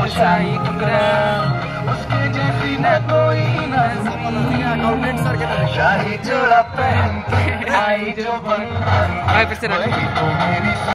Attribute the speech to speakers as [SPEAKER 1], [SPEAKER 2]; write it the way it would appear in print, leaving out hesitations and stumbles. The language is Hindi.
[SPEAKER 1] और शाही उसके जैसी न कोई अकाउंटेंट सर के तरह शाही जोड़ा पहन के आई जो बन